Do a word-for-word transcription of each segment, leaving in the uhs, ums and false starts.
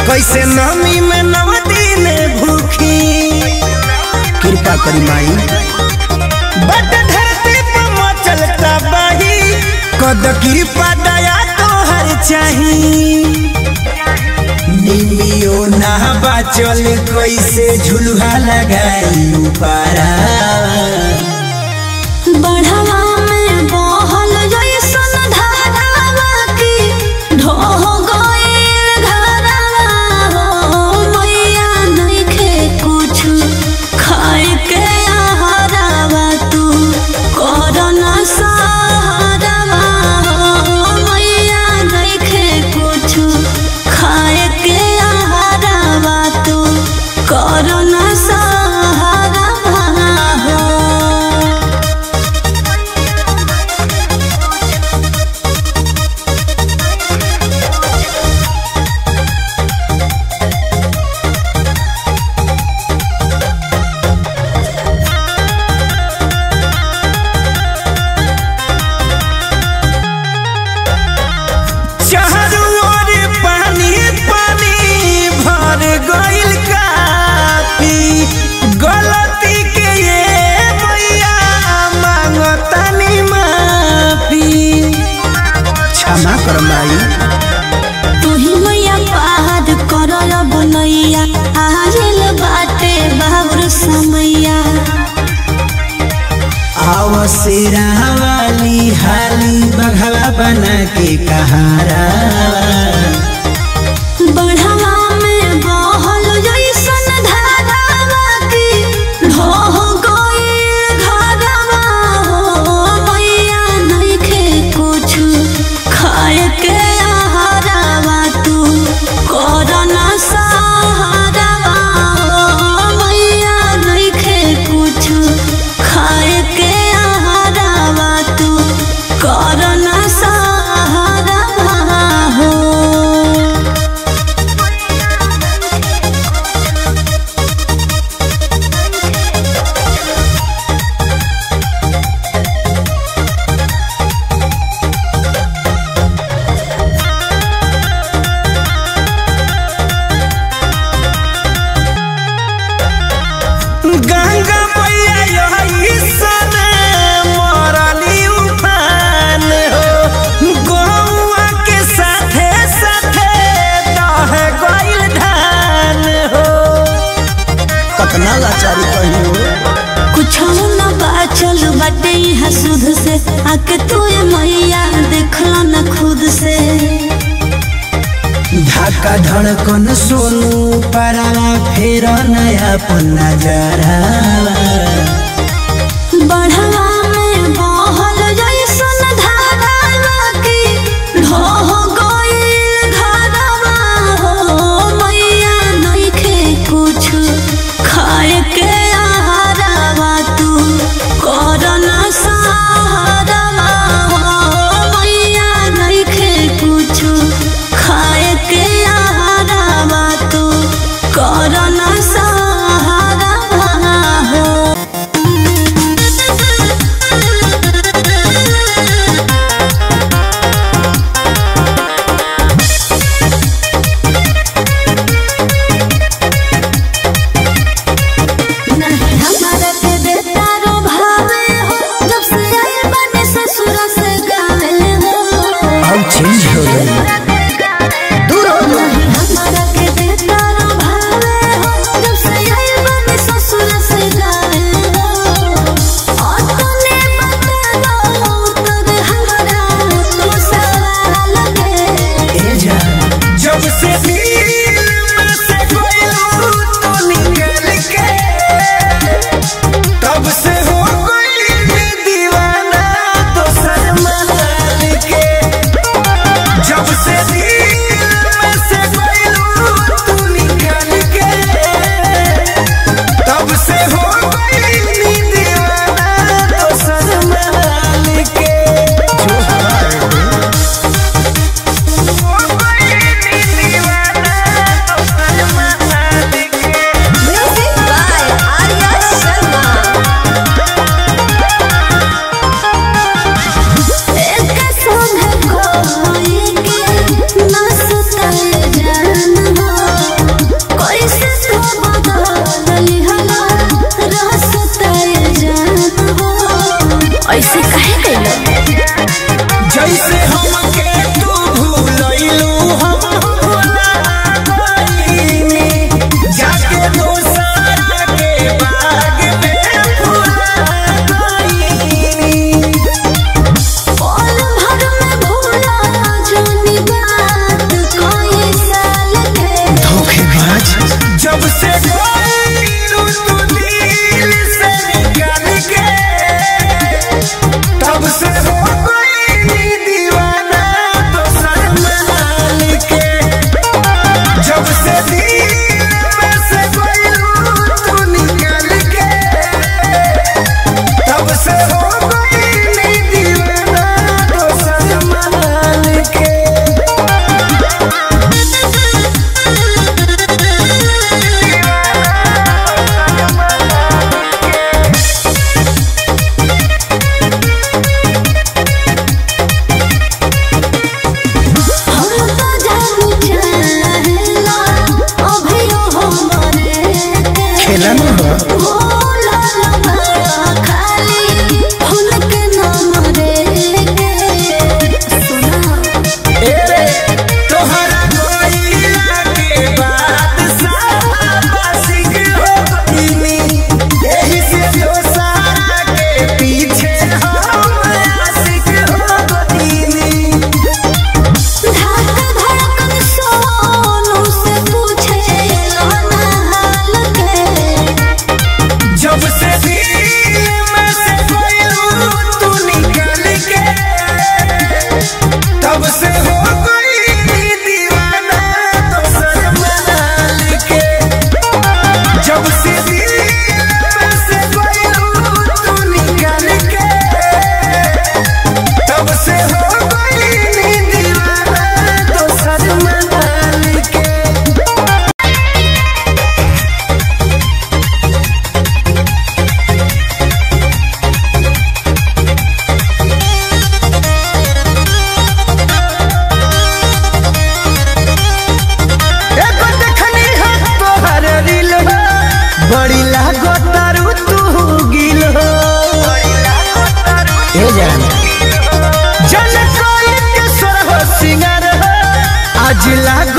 कैसे नमी में नव दिन भूखी कृपा करी माई। बट धरती पर मचलता बही कद कृपा दया तोहर चाही। निमियो ना बाचल कैसे झुलुहा लगाई उपारा बढ़वा में बहल जैसन धारावा की ढह गइल घरवा हो मैया नइखे कुछ खाए के आहारवा तू करना सहारवा हो मैया नइखे कुछ खाए के आहारवा तू करना सहारवा हो। चारों ओर पानी पानी भर गइल काफी गलती के ये मैया मांगतानी माफी क्षमा कर माई। तुही मैया पार कर बनैया आयल बाटे बाबुर समैया। आव शेरा वाली हाली बघवा बना के कहारा बढ़वा में बहल जैसन धारावा की ढह गइल घरवा हो मैया नइखे कुछ खाए के आहारवा तू करना सहारवा हो मैया नइखे कुछ खाए के आहारवा तू करना सहारवा हो। गंगा मैया यही सन मरली उफान हो गौआ के साथे साथे दह गइल धान हो। कतना लाचारी कही हो कुछ न बाचल बाटे यहाँ सुध से आके तू मैया देखला न खुद से। धक्का धड़कन सोनू परावा फेर नया अपन नजरा बढ़वा में बहल जैसन धारावा की ढह गइल घरवा हो मैया नइखे कुछ खाए के आहारवा तू करना सहारवा हो मैया नइखे कुछ खाए के आहारवा तू करना सहारवा हो।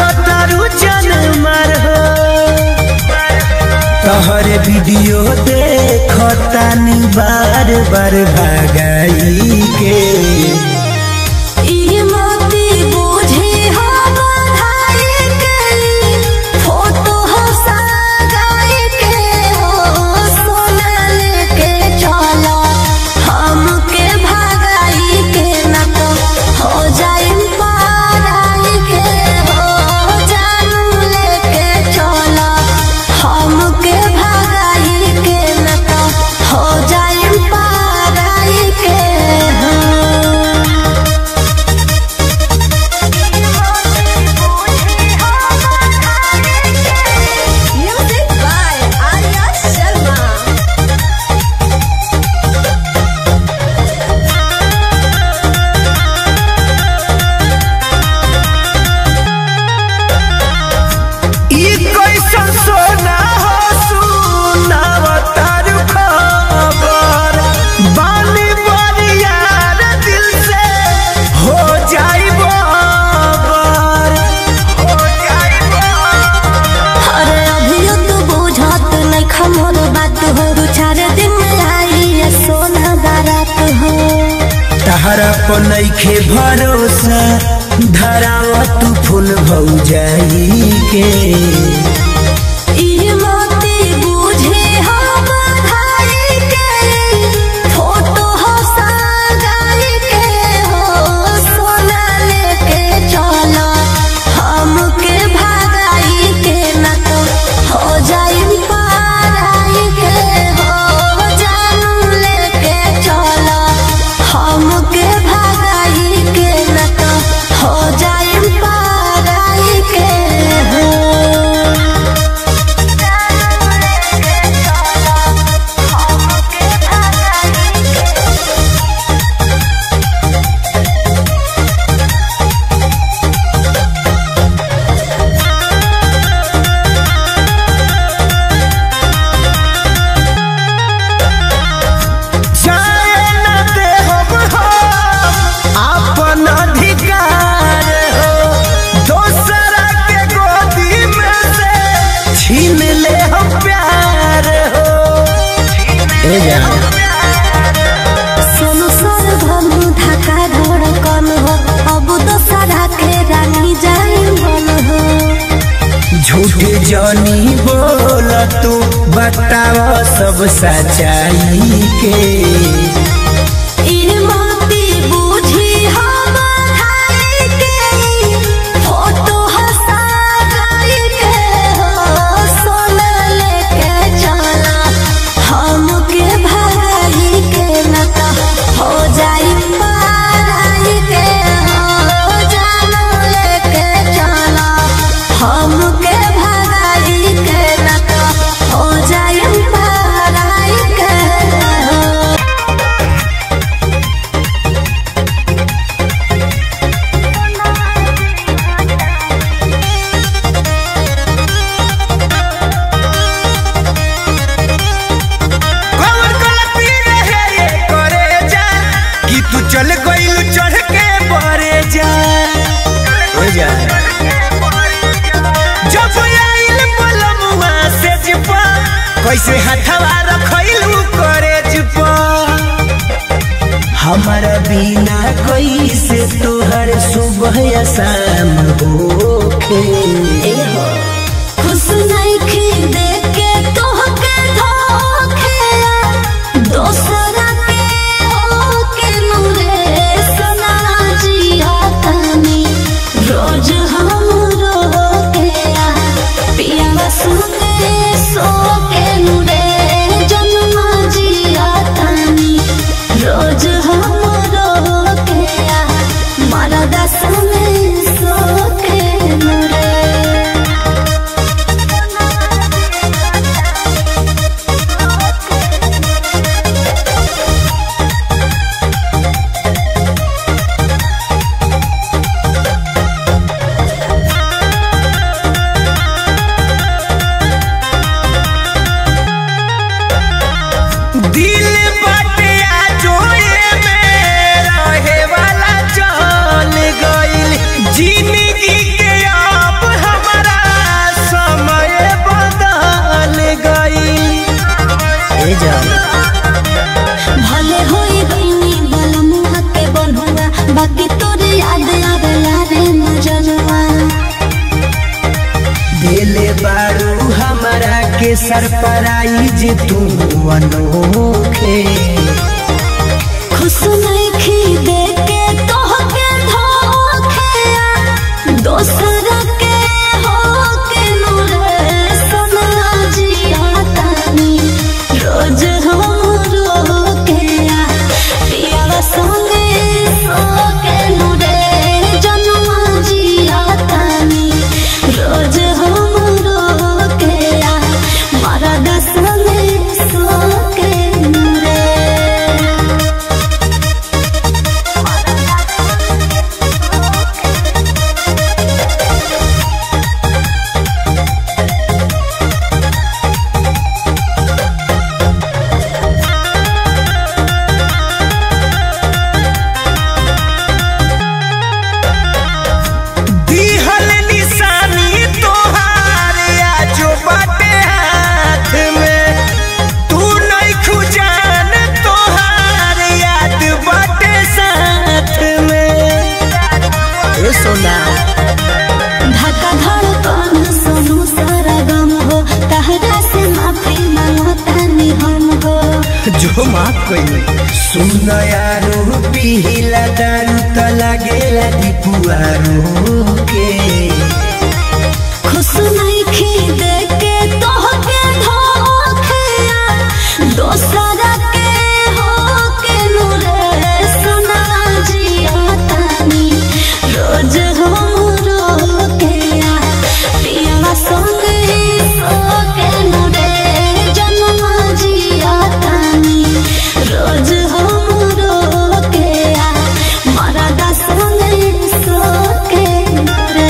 कतारू जनमर हो तोहरे वीडियो देखतानी बार बार भागाई के तहरा पर नइखे भरोसा धरावा तू फूल भौजाई के सोनू सर धनु ढाका धड़कन हो अब दोसरा के रानी जाई मन हो झूठे जानी बोल तू बतावा सब सच्चाई के चल गइल चढ़ के बरे जा जब आइल पलमुआ से जिपा कैसे हथवा रखइलू करे जिपा हमारा बिना कैसे तोहर सुबह या शाम होखे खुश नइखे देख के तोहके धोखे दोसरा के होके नूरे सना जिया तनी रोज हम रोके पिया सुने सो के नूरे जन्म जिया तनी रोज हम रोके मरदा सुने सो के नूरे के सरप्राइज तू अनोखे खुश नहीं देख के तोहके धोखे दोसर के हो के नूरे सना जिया तानी रोज हम रोके पिया संगे सो के नूरे जनुआ जिया तानी रोज हम रोके मारा दसने सो के नूरे दिहल निशानी तोहार आजो बाटे हाथ में तू नहीं खुजान तोहार याद बाटे साथ में ए सोना धक्का धड़कन सुनू सारा गम हो तहरा से माफी मांगतानी हम हो जो माफ कइले सुन यारो पीला दारू त लागेला दीपुआरो के खुश नहीं खी देख के तोहके धोखे दोसर के हो के नूरे सना जिया तानी रोज हम रोके पिया संगे सो के नूरे जनुआ जिया तानी रोज हम रोके मारा दसने सो के नूरे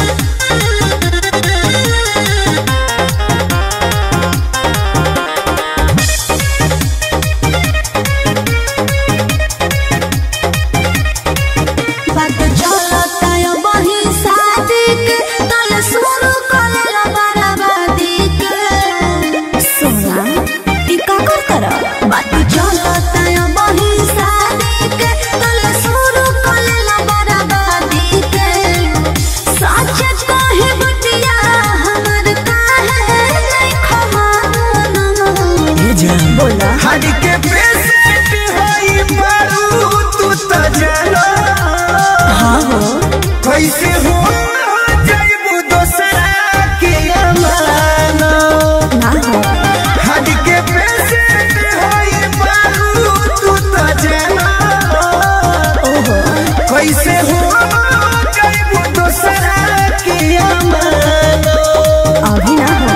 बात चलता यो बही शादी के तल शुरू करेला बराबादी के सोना ई का कर कर बात चलता यो बही शादी के तल शुरू करेला बराबादी के सच कहे बटिया हमर काहे नहीं खमाना बोला हर के पेशेंट होई बारू तू त जानो हाँ हो कैसे हो जाइबू दोसरा के अमानो ना हो हर के पेशेंट होई बारू तू त जानो ओहो कैसे हो जाइबू दोसरा के अमानो अभी ना हो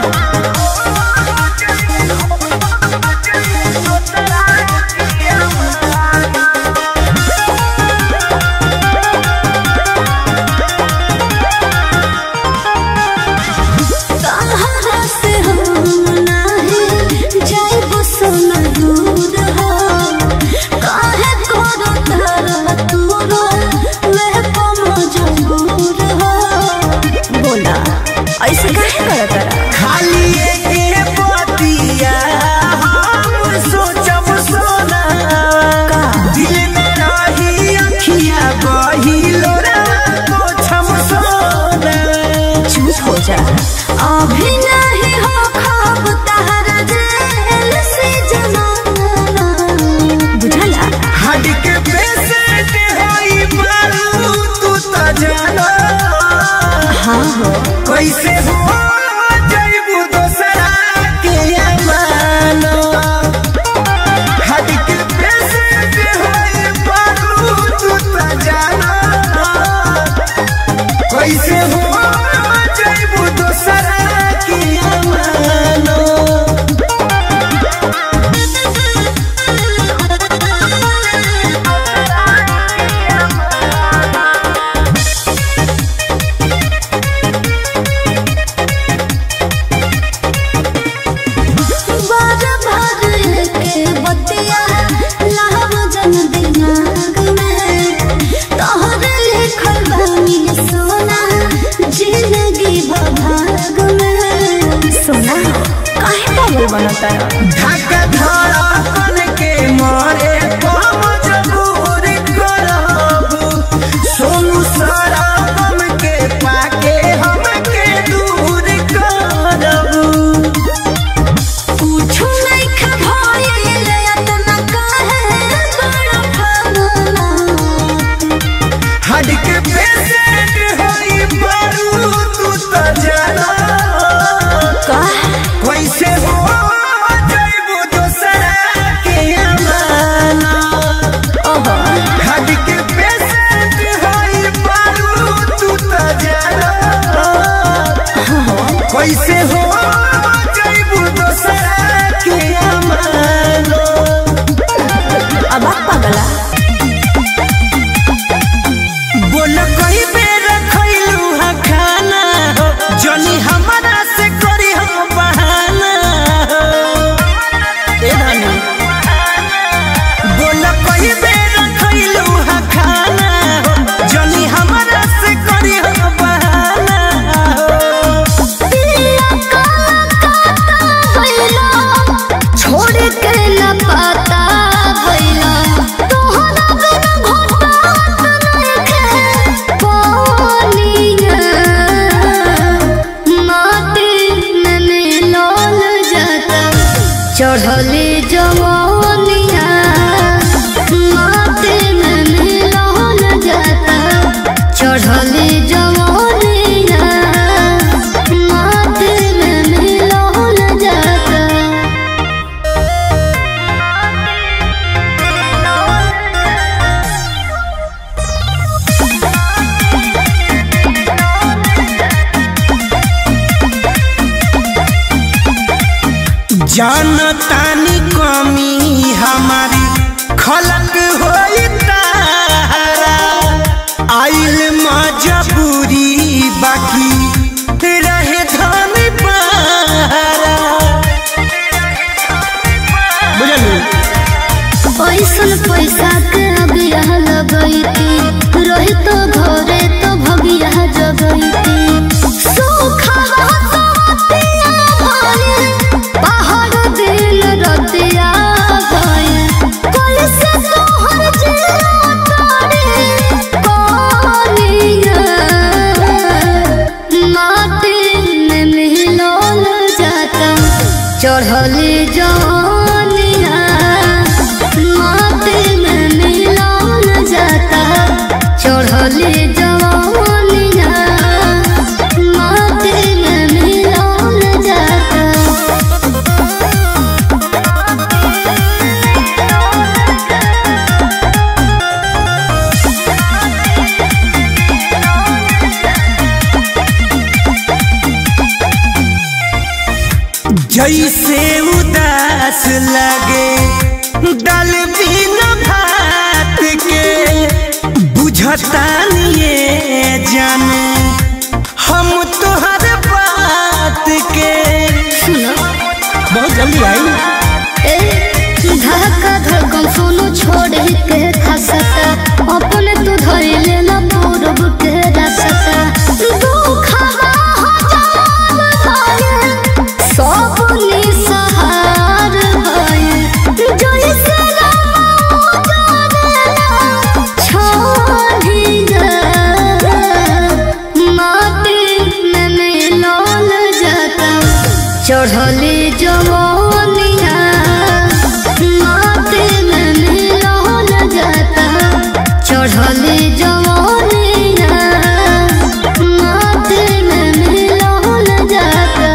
कहाँ से हम नाही जाइबो सोना दूर हो काहे करो तारा तूरो मैं को मजबूर हो बोला ऐसे काहे कर तारा खाली एक बतिया हम सोचब सोना का दिल में रही अखिया बहिलो रा पोछम सोना चुप हो जा अभी नहीं हो खाब तारा जेल से जमाना बुझला हड के पेशेंट होई बारू तू त जानो हाँ हो कैसे हो जाइबू दोसरा के अमानो हड के पेशेंट होई बारू तू त जानो कैसे हो जाइबू दोसरा के अमानो बार बार के बतिया लाव जन दिमाग में तोहरे लिखल बानी सोना जिंदगी भाग में सोना काहे पागल बनता है धक्का धड़कन के मारे हम मजबूर करबू सोनू सारा गम के पाके हमके दूर करबू कैसे हो जइबू दोसरा के अमानो। अब पगला बोल कई बेर खइलू हा खाना हो, जनी हमारा से करी हम बहाना ए धानी। बोल कई बेर खइलू हा खाना हो, जनी हमारा से करी हम बहाना छोड़ के न पता भइला तोहरा बिना घोटा नइखे पानिया। माटी में मिलल जाता चढ़ले जवानिया। माटी में मिलल जाता चढ़ले जवानिया। माटी में मिलल जाता जानतानी कमी हमारी खलक होई तारा। आइल मजबूरी बाकी रहे धन पारा। बुझलू पैसन पैसा के अबिया लगैती रही तो घरे तो भगिया जगैती। सुखा रहतिया भइल पहाड़ दिन रतिया भइल। कैसे तोहर जिया तारी पानिया। माटी में मिलल जाता चढ़ले जवानिया। माटी में मिलल जाता चढ़ले जवानिया। माटी में मिलल जाता जैसे उदास लगे दाल बिना भात के। बुझतानी ये जाने हम तोहर बात के। बहुत जल्दी आई ए धक्का धड़कन सुनो छोड़ के खसता अपने तू धरे लेला पूरब के रसता। दुखवा हो जान भइल सब निसहार भइल। जइसे राम जानेला छानिया। माटी में मिलल जाता चढ़ले जवानिया। माटी में मिलल जाता चढ़ले जवानिया। माटी में मिलल जाता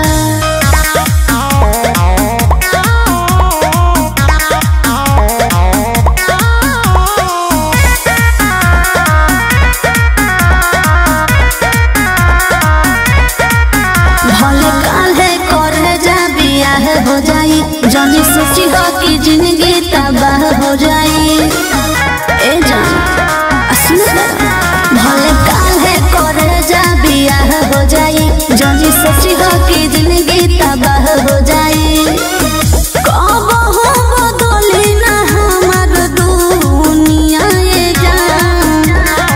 भले काल्हे करे जा बियाह हो जाई। जानी सोची हो कि जिंदगी तबाह हो जाई। ए जान असली भले काल्हे करे जा बियाह हो जाई। जानी सोची हो कि जिंदगी तबाह हो जाई। कब हो बदली ना हमार दुनिया ये जान।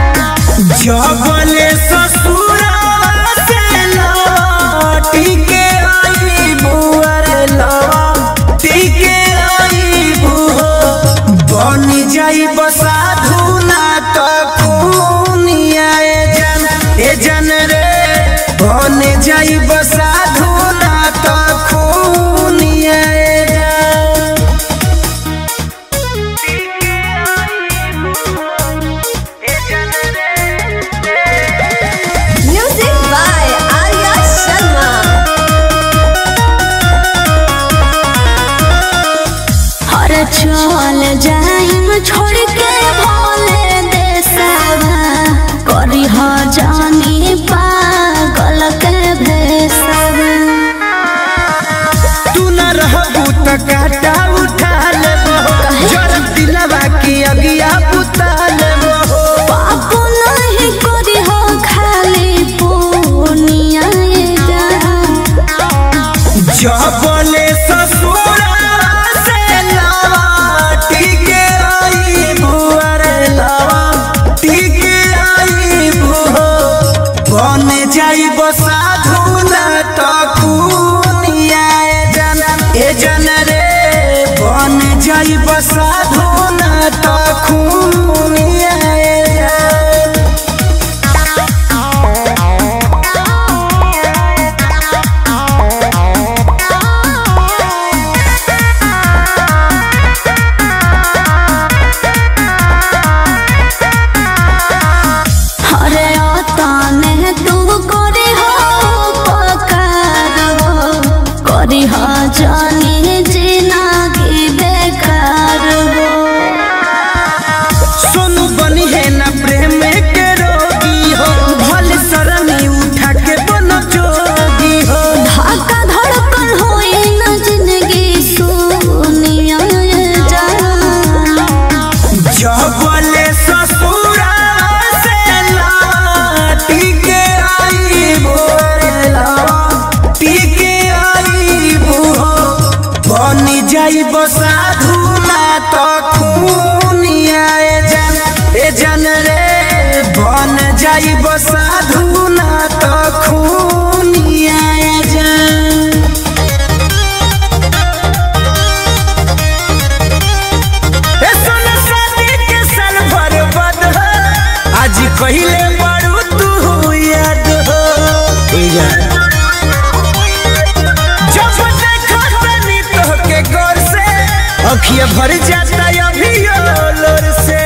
जबले ससुरावा से लौटी के आई बुआर लौटी के आई बुहो। बन जाई बसाधु ना तो खूनिया ए जन ए जन रे। बन जाई बसाधु ना तो खूनिया ए जन। Music by Arya Sharma. हर चल जाइम छोड़ के भोले देशवा। करी हो जानी पागल के भेसवा। काटा उठा ले जर दिलवा की अगिया बुता ले पाप नहीं करी हो खाली पुनिया जबले ससुरा से लाटी के आई बुआर लावा टिके आई बुहो बन जाई साधु ना तो कुनिया जन ए जन रे बन जाई साधु ना तो कुनिया जानी जीना की बेकार हो सोनू बनी है ना प्रेम के रोगी हो भल शरमी उठा के बनो जोगी हो धक्का धड़कन हो न जिंदगी सुनिया जबले ससुरा से लाटी के आई बोला टिके बनी जाई साधु ना तो खूनिया जन ए जन रे बन जाई साधु ना तो खूनिया जन ए सोना शादी के साल भर बद आज कहिले बड़ू तू याद हो अखिया भर जाता अभी लोर से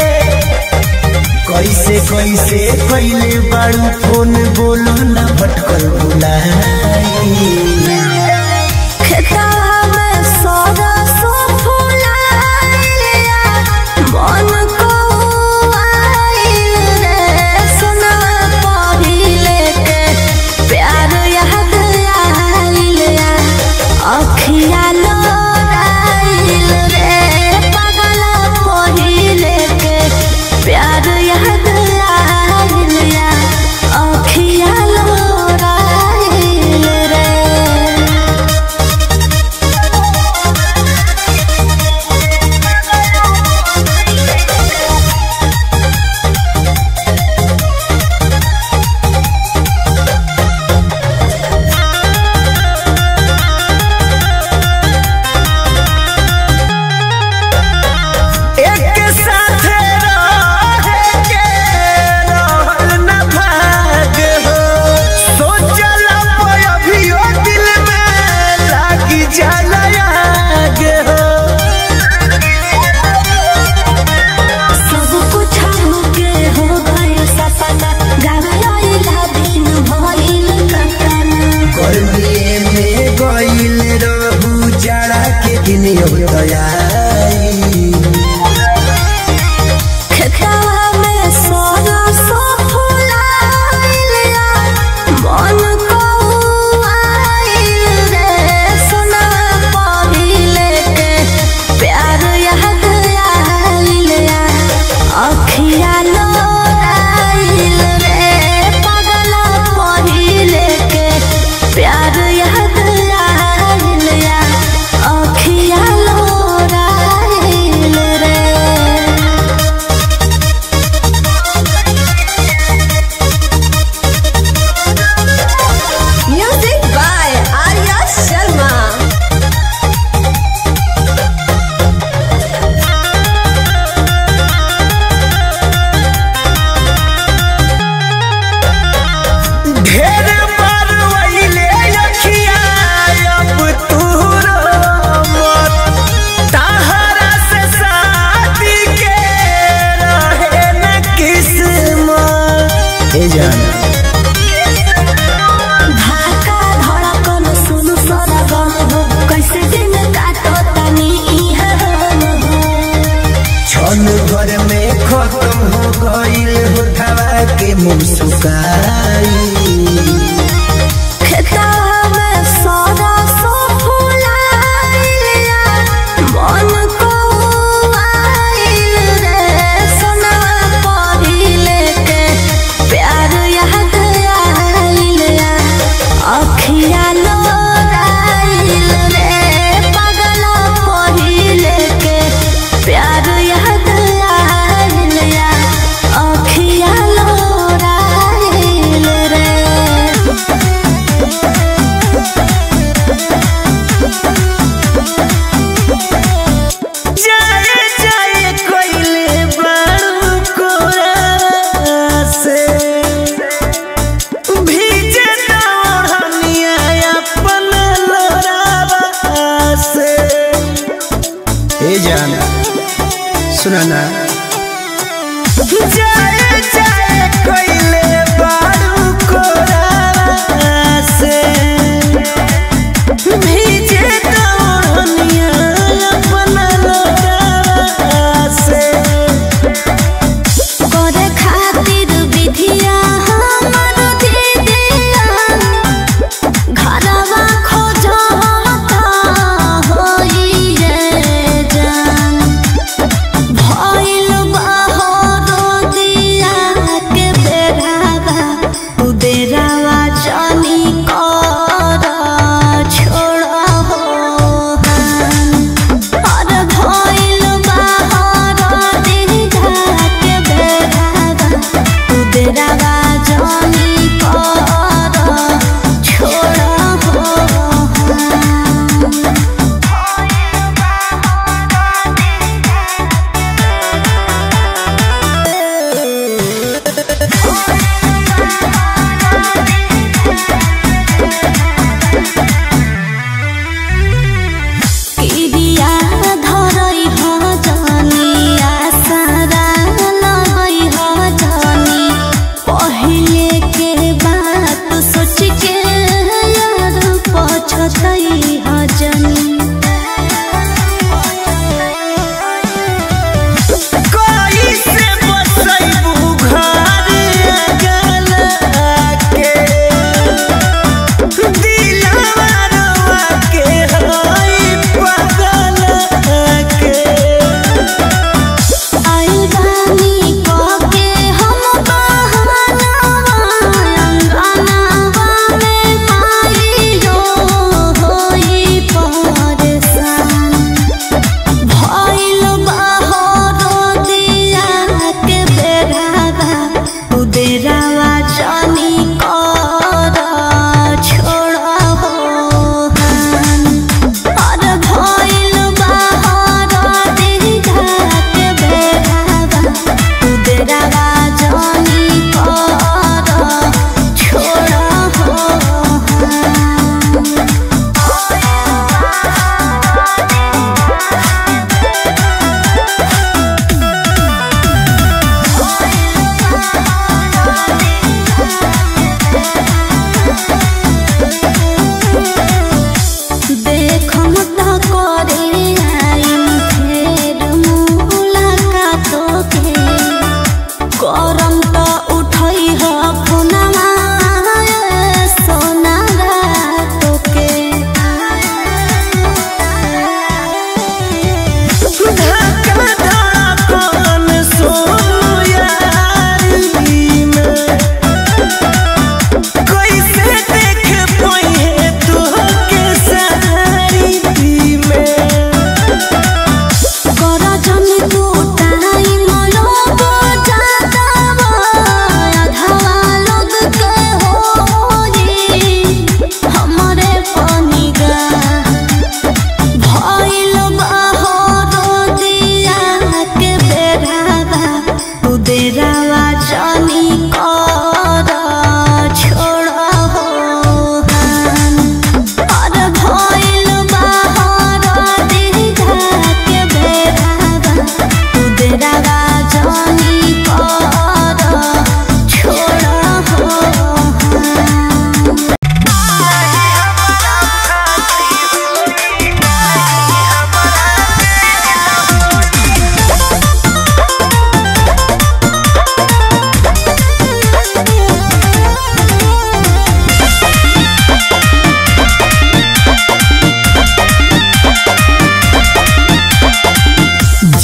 कैसे कैसे पहले बारू फोन बोलो ना भटकल बुलाई खेता में सौदा सो फुलाइलिया मन को आइल रे सुना पहिले के प्यार याद आइलिया अखिया प्यार याद आइलिया अखिया लोरा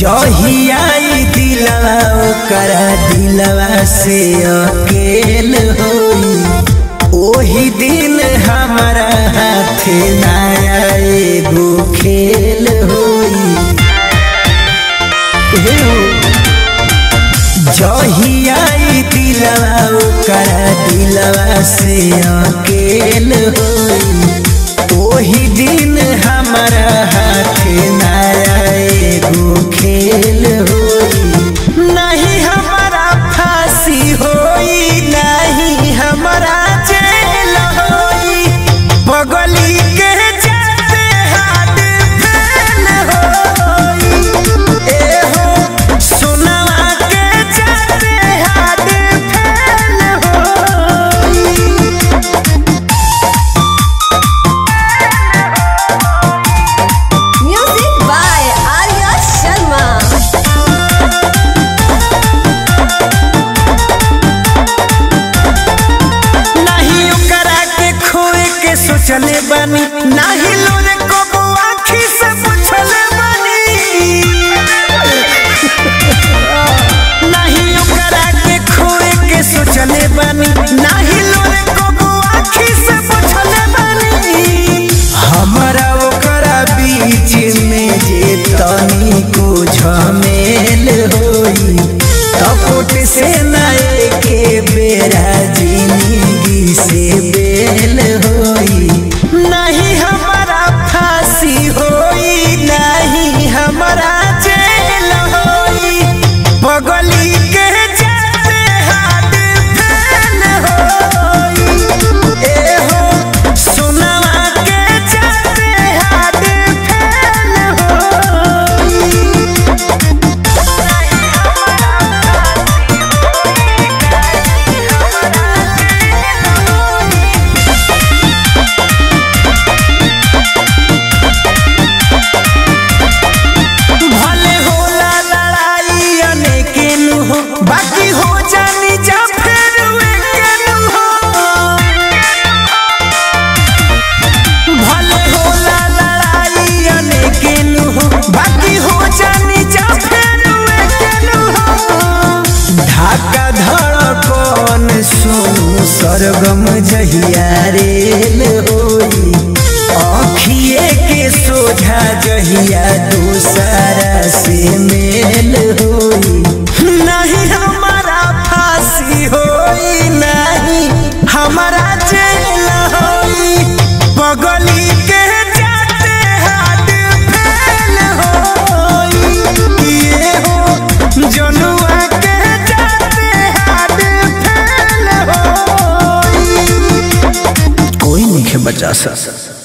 जहियाई दिलवा ओकरा दिलवा से अकेल होई ओही दिन हमारा हाथ नया एगो खेल होई। जहियाई दिलवा ओकरा दिलवा से अकेल होई ओही दिन हमारा हाथ नया एगो खेल होई। नहीं हमारा फांसी होई नहीं हमारा जेल होई बगली के जाते हाथ फेल होई। ए हो सोनवा के जाते हाथ फेल होई। Music by Arya Sharma. नहीं ओकरा के खोए के सोचले बानी नहीं लोरे को आँखी से पूछले बानी। नहीं ओकरा के खोए के सोचले बानी नहीं लोरे को आँखी से पूछले बानी। हमारा ओकरा बीच में जे तनी को झमेल होई तपोट से नए के बेरा जिंदगी से बेल होई। नहीं हमारा फांसी होई नहीं हमारा जेल होई बगली के जाते हाथ फेल होई। ए हो सोनवा के जाते हाथ फेल होई। भले होला लड़ाई अनेकेन हो बाकी हो जानी जा फिर वेकेन हो। भले होला लड़ाई अनेकेन हो बाकी हो जानी जा फिर वेकेन हो। ढाका धड़कन सोनू सरगम जहिया रेल होई आँखिए के सोझा जहिया दूसरा से मेल होई। नहीं हमारा फांसी होई नहीं हमारा जेल होई बगली के जाते हाथ फेल होई। ये हो जनुआ के जाते हाथ फेल होई। कोई नहीं बचा सकता।